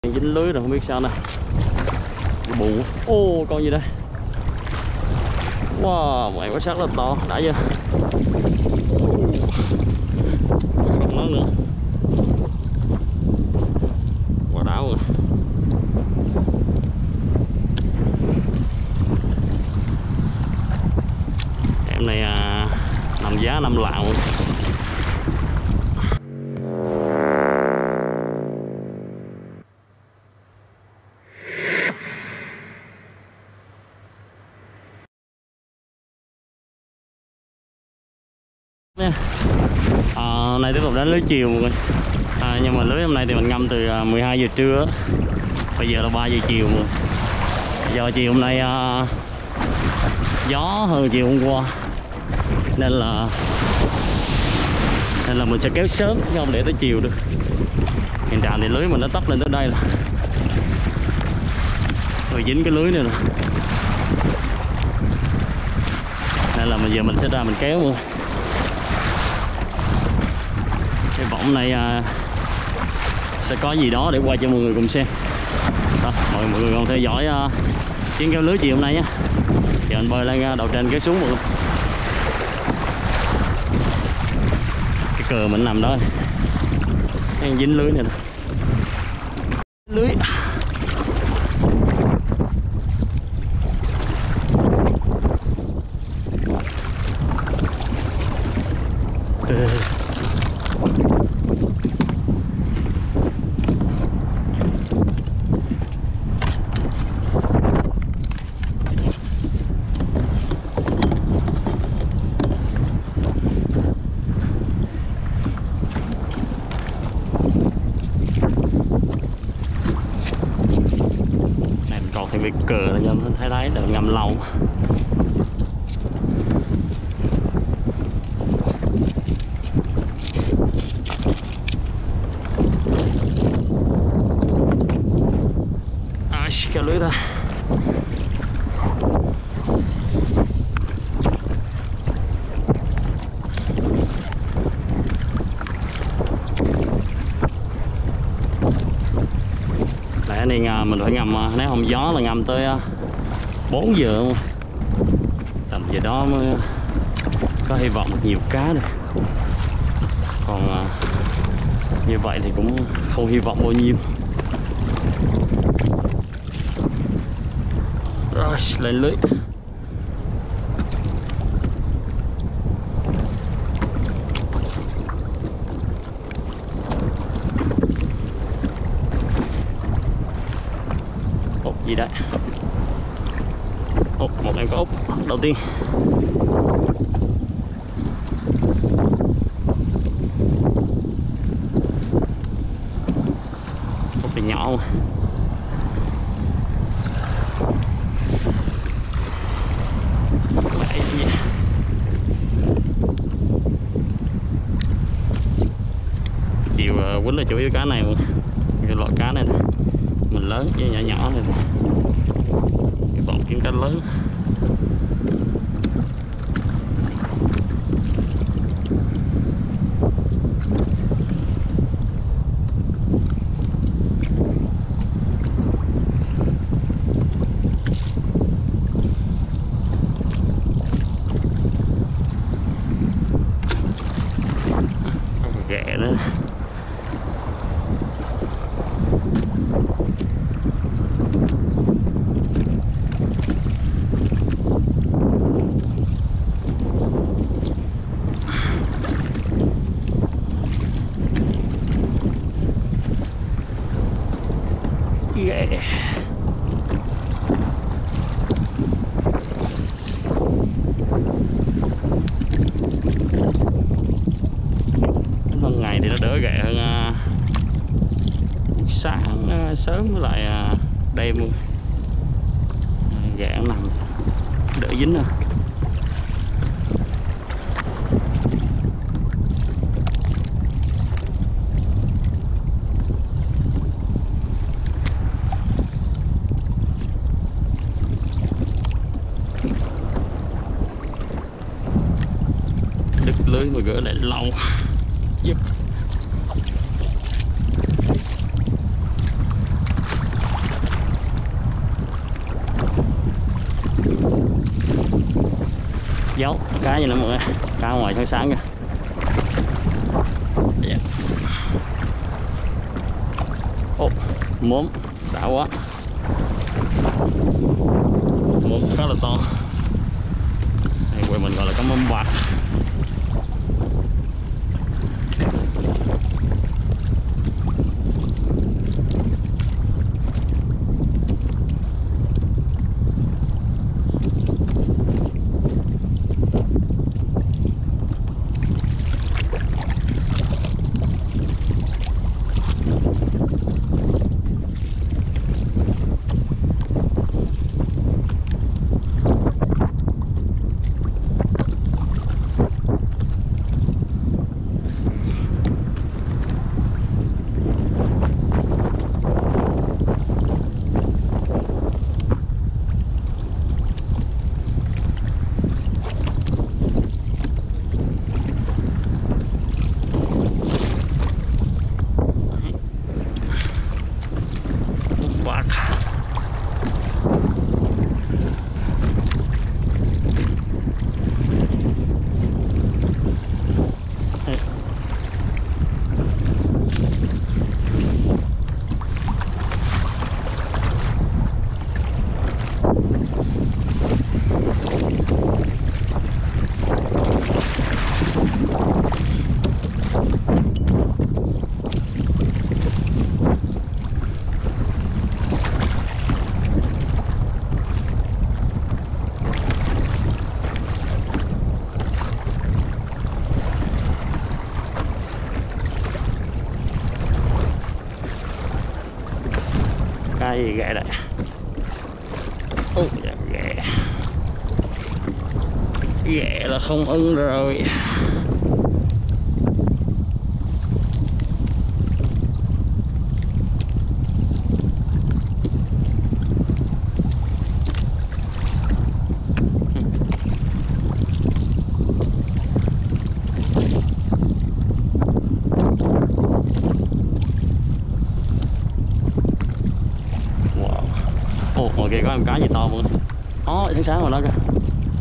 Dính lưới rồi không biết sao nè. Bù. Ô con gì đây? Wow, mày có sắc rất to, đã chưa? Không lớn nữa. Quá đảo rồi. Em này nằm giá 5 lạng luôn. Nay tiếp tục đánh lưới chiều mọi người. Nhưng mà lưới hôm nay thì mình ngâm từ 12 giờ trưa, bây giờ là 3 giờ chiều mọi người. Do chiều hôm nay gió hơn chiều hôm qua nên là mình sẽ kéo sớm chứ không để tới chiều được. Hiện trạng thì lưới mình nó tấp lên tới đây là rồi dính cái lưới này nè, nên là bây giờ mình sẽ ra mình kéo mọi người. Cái võng này sẽ có gì đó để quay cho mọi người cùng xem. Đó, mọi người còn theo dõi chuyến kéo lưới chiều hôm nay nhé. Giờ anh bơi lên đầu trên kéo xuống mọi người. Cái cờ mình nằm đó, đang dính lưới này nè. Lưới thì bị cờ là cho nó thấy đáy để ngâm lâu. Kéo lưới ra. Nãy này mình phải ngâm, nếu không gió là ngâm tới 4 giờ luôn. Tầm giờ đó mới có hy vọng nhiều cá được. Còn như vậy thì cũng không hy vọng bao nhiêu. Rồi lên lưới. Ốc gì đấy? Ốc, một em có ốc đầu tiên. Ốc thì nhỏ mà. Chiều quýnh là chủ yếu cá này, cái loại cá này nè. Mình lớn với nhỏ nhỏ này, cái bọn kiếm cá lớn. Ghẹ nữa. Ghẹ. Ban ngày thì nó đỡ ghẹ hơn sáng sớm với lại đêm luôn. Ghẹ nằm đỡ dính rồi. Đứt lưới mà gỡ lại lâu giúp. dấu cá gì nữa mọi người, cá ngoài sáng sáng kìa. Yeah. Ồ, móm đã quá, móm khá là to. Đây quê mình gọi là cá móm bạc. Cá gì ghẹ đây? Ồ, dạ, ghẹ. Ghẹ là không ưng rồi. Ồ, ngoài kia có em cá gì to mọi người. Đó, sáng sáng ngoài đó kìa.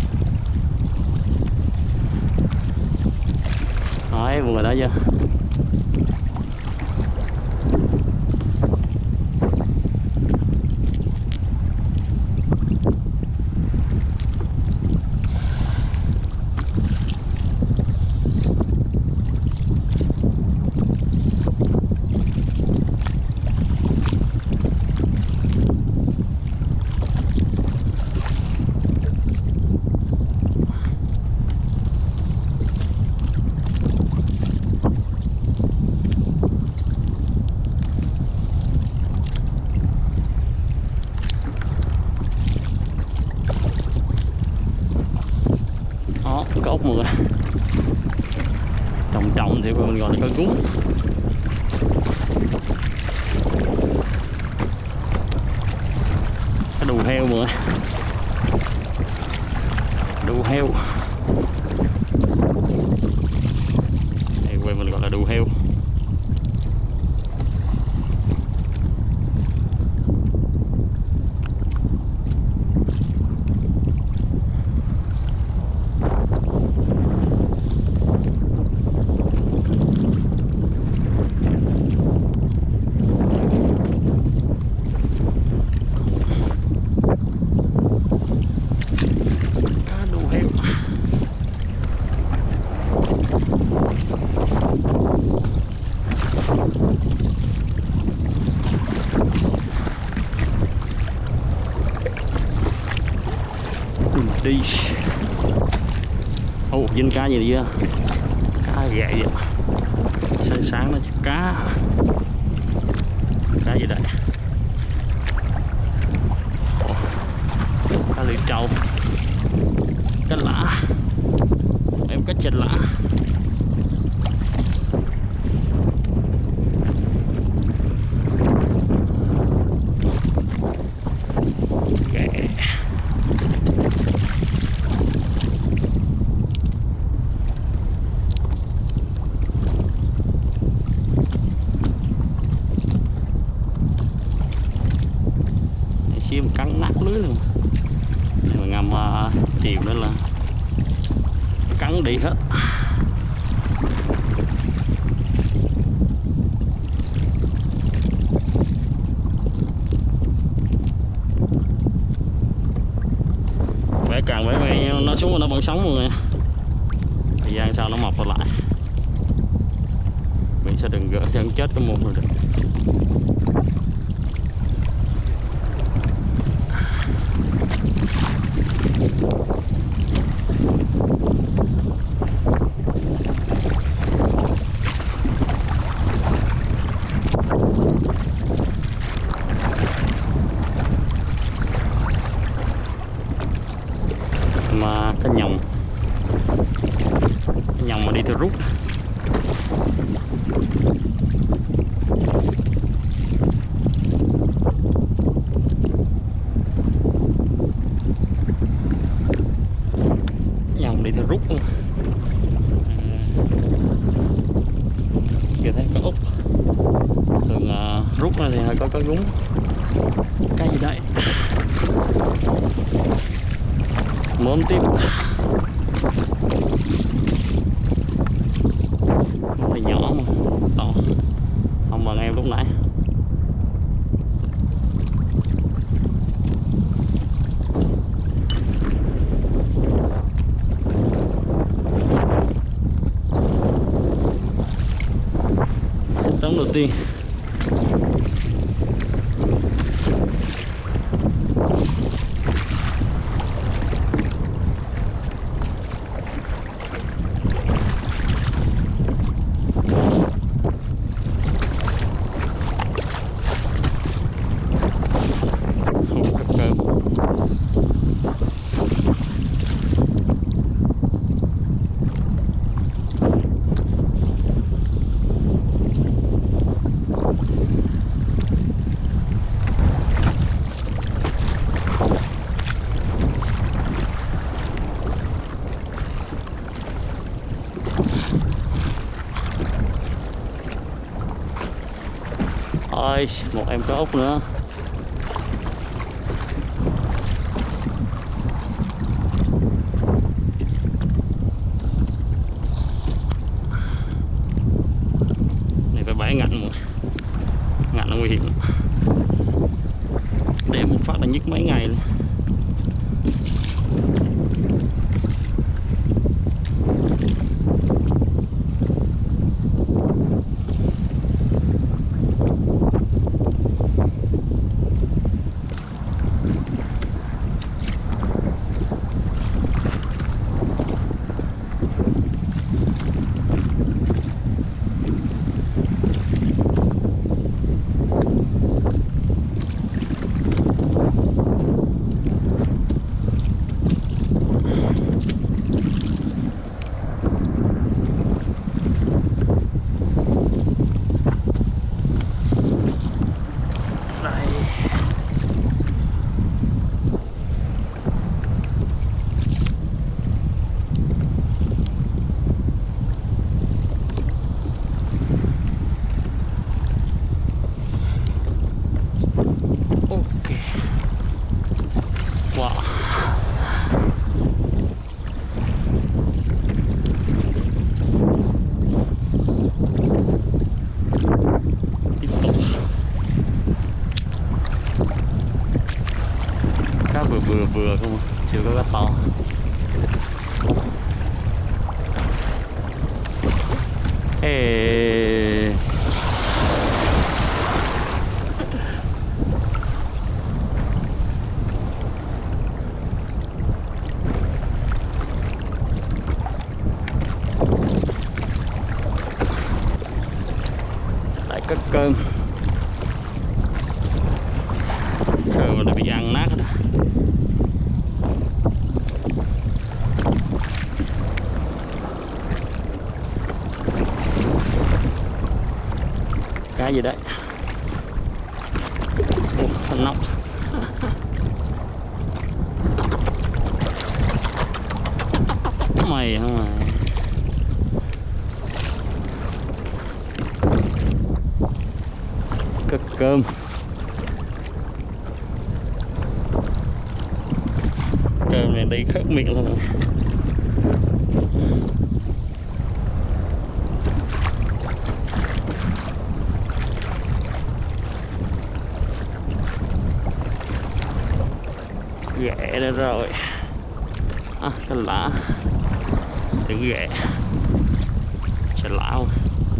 Đấy, mọi người thấy chưa? Có ốc mọi người, trọng thì mình gọi là cá gúng. Cái đù heo mọi người, đù heo. Đây quê mình gọi là đù heo. Đi. Ồ, dính cá gì vậy? Cá ghẹ vậy. Sáng sáng nó cá. Cá gì đây? Ồ, cá lưỡi trâu. Cá lã. Em cá chạch lã. Ghẹ. Xíu cắn nát lưới luôn. Để mà ngâm chiều nữa là cắn đi hết. Bẻ càng bẻ ngay nó xuống mà nó vẫn sống luôn nè. Thời gian sau nó mọc lại. Mình sẽ đừng gỡ chân chết cái môn rồi được. Mà cái nhồng mà đi theo rút. Nhồng đi theo rút luôn. Kìa thấy có ốc. Thường rút này thì hơi có gúng. Cái gì đây? Mớm tiếp. Thì nhỏ mà to không bằng em lúc nãy. Tấm đầu tiên. Ôi, một em có ốc nữa. Này phải bẫy ngạnh mà. Ngạnh là nguy hiểm. Để một phát là nhức mấy ngày luôn. Vừa không, chưa có cá to. Ê. Lại cất cơm. Cơm đã bị ăn nát rồi. Cái gì đấy? Ủa, thanh nóc. Mày không à? Cất cơm. Cơm này đi khớp miệng luôn. ghẹ đây rồi. Cái lã tưởng ghẹ chả lã không.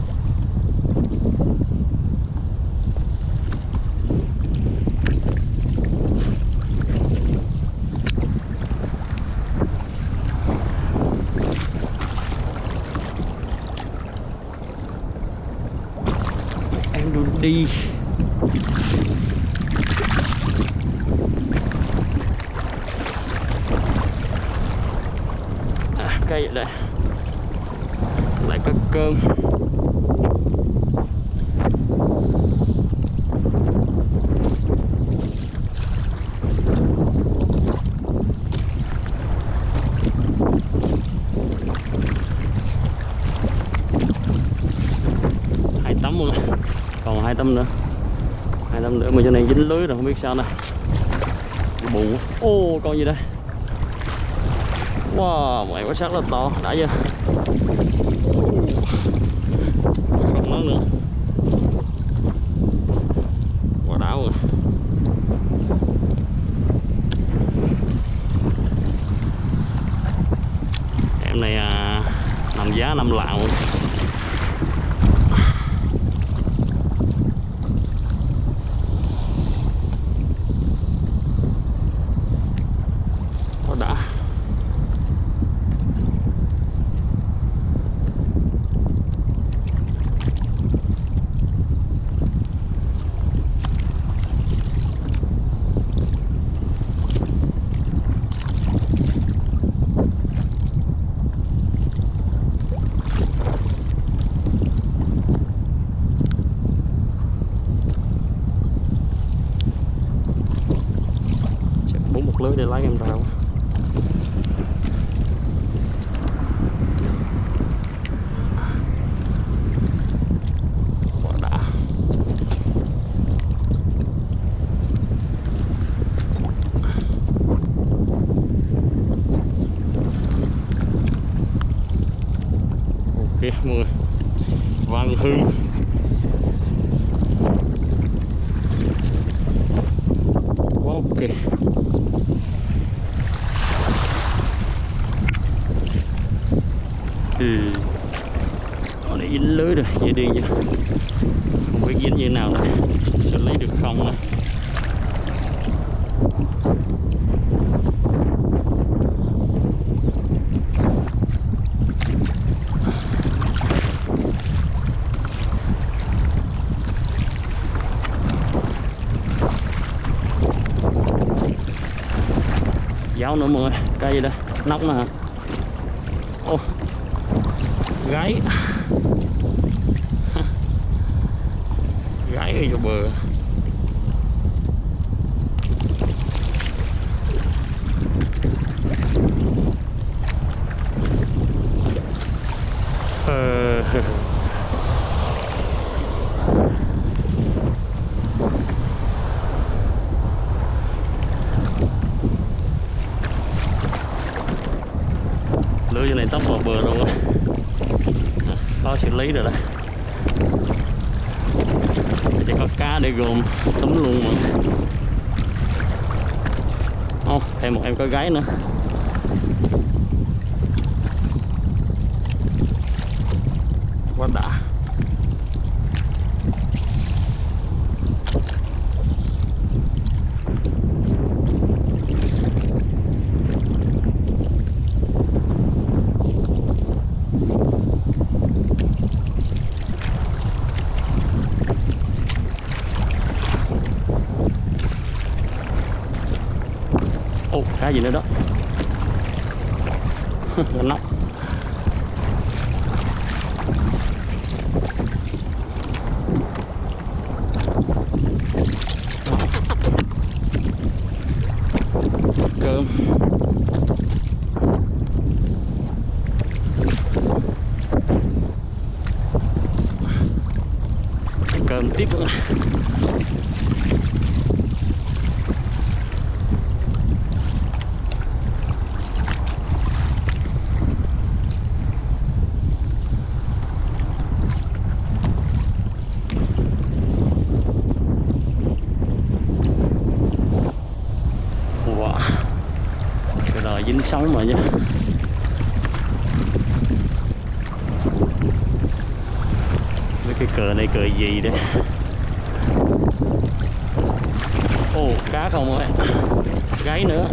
Em đu đi. Cây ở đây lại có cơm. Hai tấm luôn, còn hai tấm nữa mà chỗ này dính lưới rồi không biết sao nè. Bù, con gì đây? Wow, mày quá sắc là to, đã chưa? Không lớn nữa. Quá đảo rồi. Em này nằm giá 5 lạng. Quá đã. Một lưới để lấy em ra. Quá đã. Ok mọi người, Văn Hương. Quá ok. Con này dính lưới rồi, dễ đi chứ. Không biết dính như thế nào đây, xử lý được không này. Giáo nữa mọi người, cây gì đây? Nóc nè hả? Gáy. Gáy ở vô bờ. Lưới này tấp vào bờ luôn á. Khó xử lý rồi đây. Chỉ có cá để gồm tấm luôn mà. Thêm một em có gáy nữa. Quá đã. Cá gì nữa đó. Nóc. Cơm. Cơm tiếp nữa. Wow. dính sóng mà chứ. Với cái cờ này cờ gì đây? Ồ, cá không ấy, gáy nữa.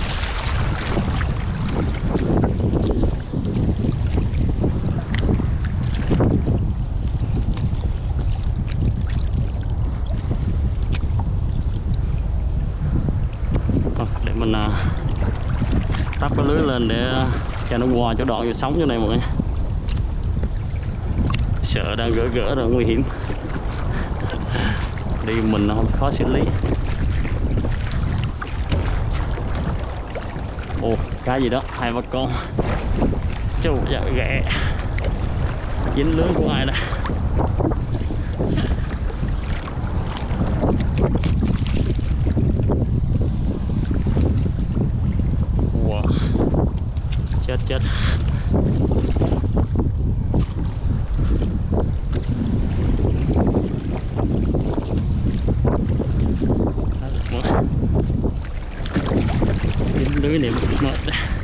Để mình tắp cái lưới lên để cho nó qua chỗ đoạn vô sóng chỗ này mọi người. Sợ đang gỡ rồi, nguy hiểm. Đi mình không khó xử lý. Ồ, cá gì đó, 2-3 con. Chú dạ ghẹ. Dính lưới của ai đây? Wow. Chết. Dính lưới này mệt.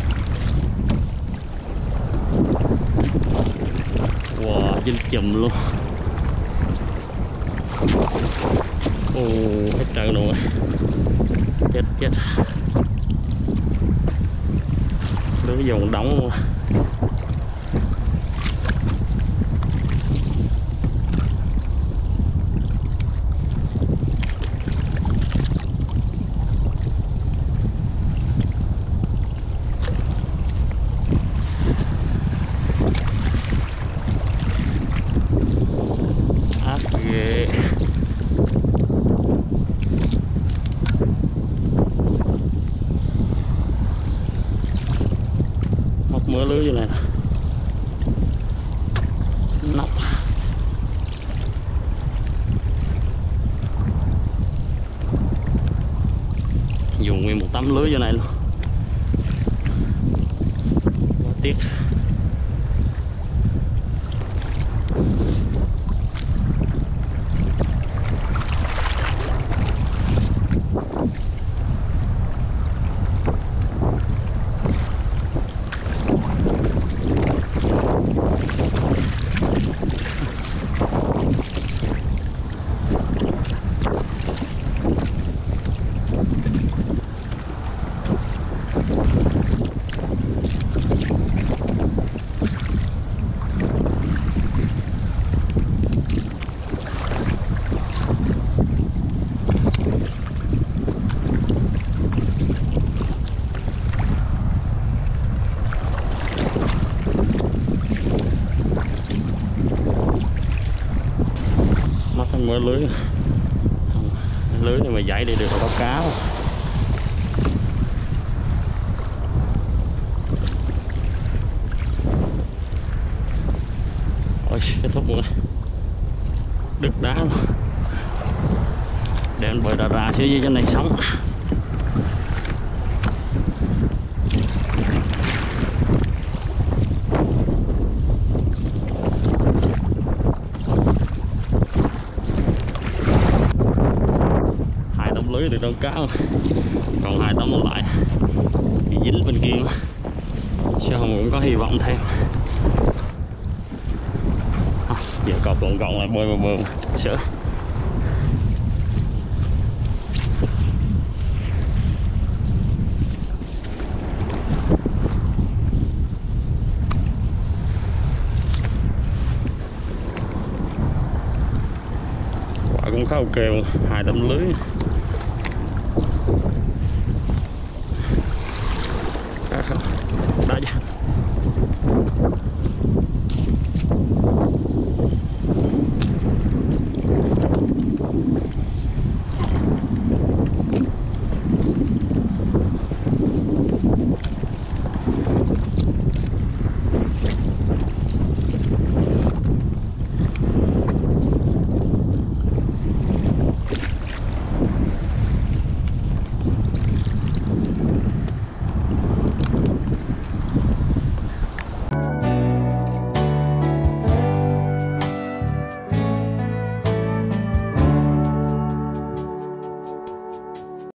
Wow, dính chùm luôn. Ồ, hết trơn rồi. Chết. Lưới dùng đóng luôn. Ác ghê. Móc mớ lưới như này nè. Nóc. Dùng nguyên một tấm lưới như này luôn. Quá tiếc. Mớ lưới này mà dãy đi được là có cá không? Ôi, kết thúc rồi, đứt đá luôn. Để anh bơi ra xíu dưới trên này sóng. Lưới được đâu cá, còn 2 tấm lại bị dính bên kia chứ không cũng có hy vọng thêm. Giờ cọp gọn lại bơi sữa. Quả cũng khá ok, 2 tấm lưới.